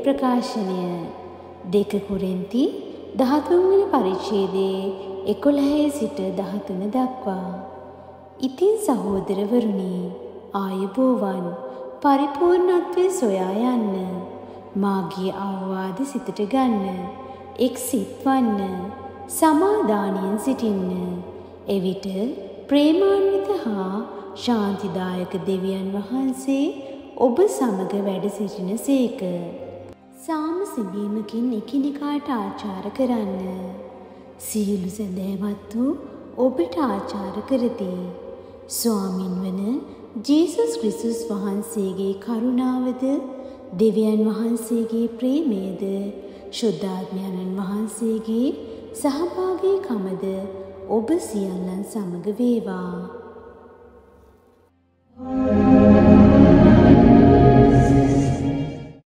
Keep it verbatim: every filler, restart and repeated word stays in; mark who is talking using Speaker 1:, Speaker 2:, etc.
Speaker 1: ප්‍රකාශනය දෙක කොරින්ති දහතුන් වෙනි පරිච්ඡේදයේ එකොළහේ සිට දහතුන දක්වා. ඉතින් සහෝදරවරුනි, ආයුබෝවන්. පරිපූර්ණත්වයේ සොයා යන්න, මාගේ අවවාද සිතට ගන්න, එක් සිත්වන්න, සමාදානයෙන් සිටින්න. එවිට ප්‍රේමාන්විත හා ශාන්තිදායක දෙවියන් වහන්සේ ඔබ සමග වැඩ සිටින සේක. සාම සිඹීමකින් එකිනෙකාට ආචාර කරන්න. සියලු සැදැහැවත් වූ ඔබට ආචාර කරති. ස්වාමින් වන ජේසුස් ක්‍රිස්තුස් වහන්සේගේ කරුණාවද, දෙවියන් වහන්සේගේ ප්‍රේමයද, ශුද්ධාත්මයන්න් වහන්සේගේ සහභාගීකමද ඔබ සියල්ලන් සමග වේවා.